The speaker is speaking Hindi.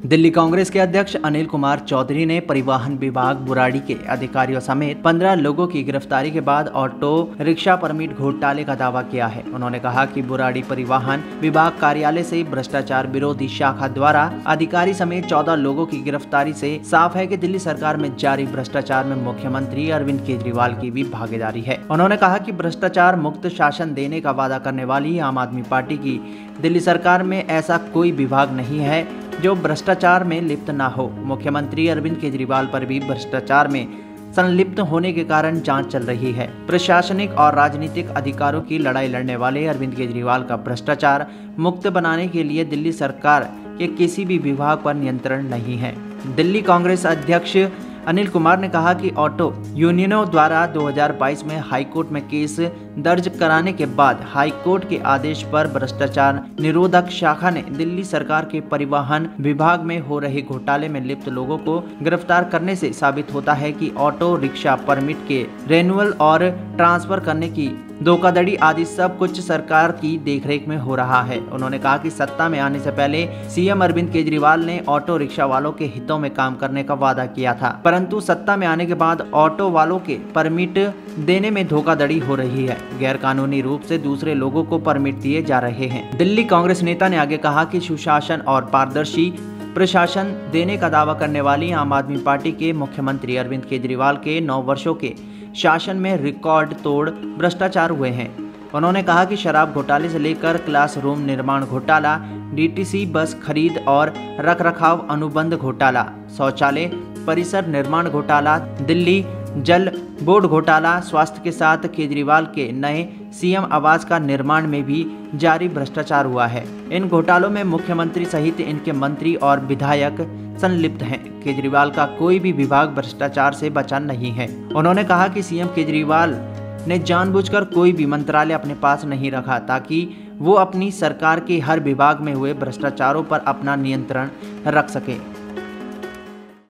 दिल्ली कांग्रेस के अध्यक्ष अनिल कुमार चौधरी ने परिवहन विभाग बुराड़ी के अधिकारियों समेत 15 लोगों की गिरफ्तारी के बाद ऑटो रिक्शा परमिट घोटाले का दावा किया है। उन्होंने कहा कि बुराड़ी परिवहन विभाग कार्यालय से भ्रष्टाचार विरोधी शाखा द्वारा अधिकारी समेत 14 लोगों की गिरफ्तारी से साफ है कि दिल्ली सरकार में जारी भ्रष्टाचार में मुख्यमंत्री अरविंद केजरीवाल की भी भागीदारी है। उन्होंने कहा कि भ्रष्टाचार मुक्त शासन देने का वादा करने वाली आम आदमी पार्टी की दिल्ली सरकार में ऐसा कोई विभाग नहीं है जो भ्रष्टाचार में लिप्त ना हो। मुख्यमंत्री अरविंद केजरीवाल पर भी भ्रष्टाचार में संलिप्त होने के कारण जांच चल रही है। प्रशासनिक और राजनीतिक अधिकारों की लड़ाई लड़ने वाले अरविंद केजरीवाल का भ्रष्टाचार मुक्त बनाने के लिए दिल्ली सरकार के किसी भी विभाग पर नियंत्रण नहीं है। दिल्ली कांग्रेस अध्यक्ष अनिल कुमार ने कहा कि ऑटो यूनियनों द्वारा 2022 में हाईकोर्ट में केस दर्ज कराने के बाद हाईकोर्ट के आदेश पर भ्रष्टाचार निरोधक शाखा ने दिल्ली सरकार के परिवहन विभाग में हो रहे घोटाले में लिप्त लोगों को गिरफ्तार करने से साबित होता है कि ऑटो रिक्शा परमिट के रेन्युअल और ट्रांसफर करने की धोखाधड़ी आदि सब कुछ सरकार की देखरेख में हो रहा है। उन्होंने कहा कि सत्ता में आने से पहले सीएम अरविंद केजरीवाल ने ऑटो रिक्शा वालों के हितों में काम करने का वादा किया था, परंतु सत्ता में आने के बाद ऑटो वालों के परमिट देने में धोखाधड़ी हो रही है। गैर कानूनी रूप से दूसरे लोगों को परमिट दिए जा रहे हैं। दिल्ली कांग्रेस नेता ने आगे कहा कि सुशासन और पारदर्शी प्रशासन देने का दावा करने वाली आम आदमी पार्टी के मुख्यमंत्री अरविंद केजरीवाल के 9 वर्षों के शासन में रिकॉर्ड तोड़ भ्रष्टाचार हुए हैं। उन्होंने कहा कि शराब घोटाले से लेकर क्लासरूम निर्माण घोटाला, डीटीसी बस खरीद और रखरखाव अनुबंध घोटाला, शौचालय परिसर निर्माण घोटाला, दिल्ली जल बोर्ड घोटाला, स्वास्थ्य के साथ केजरीवाल के नए सीएम आवास का निर्माण में भी जारी भ्रष्टाचार हुआ है। इन घोटालों में मुख्यमंत्री सहित इनके मंत्री और विधायक संलिप्त हैं। केजरीवाल का कोई भी विभाग भ्रष्टाचार से बचा नहीं है। उन्होंने कहा कि सीएम केजरीवाल ने जानबूझकर कोई भी मंत्रालय अपने पास नहीं रखा ताकि वो अपनी सरकार के हर विभाग में हुए भ्रष्टाचारों पर अपना नियंत्रण रख सके।